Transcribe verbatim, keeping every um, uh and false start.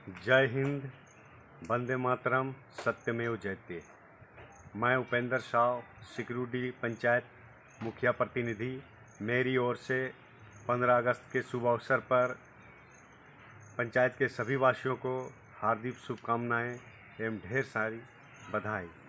जय हिंद, वंदे मातरम, सत्यमेव जयते। मैं उपेंद्र साव, सिकरूडी पंचायत मुखिया प्रतिनिधि। मेरी ओर से पंद्रह अगस्त के शुभ अवसर पर पंचायत के सभी वासियों को हार्दिक शुभकामनाएं एवं ढेर सारी बधाई।